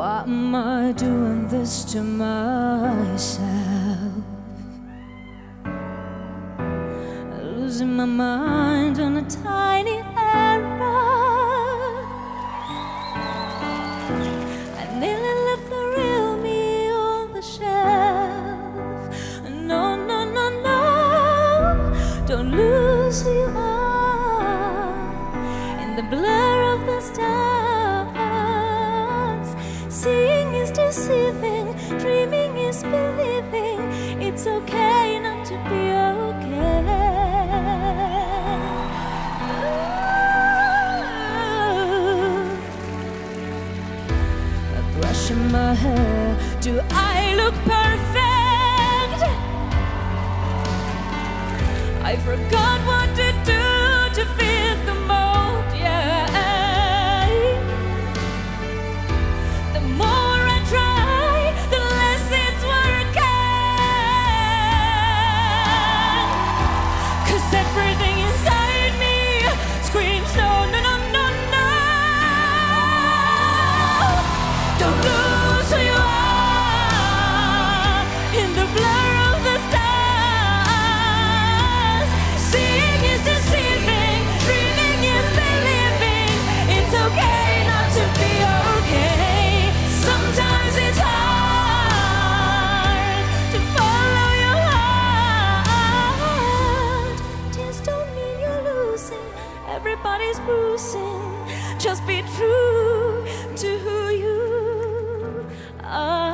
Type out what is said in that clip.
Why am I doing this to myself? Losing my mind on a tiny error. I nearly left the real me on the shelf. No, no, no, no, don't lose who you are in the blur of the stars. Seeing is deceiving, dreaming is believing. It's okay not to be okay. Brushing my hair, do I look perfect? I forgot what to do to fit the mold, yeah. The more I try, the less it's working. 'Cause everything inside me screams no, no, no, no, no. Don't lose who you are in the blur of the stars. Seeing is deceiving, dreaming is believing. It's okay not to be okay. Sometimes it's hard to follow your heart. Tears don't mean you're losing, everybody's bruising. Just be true to who you are.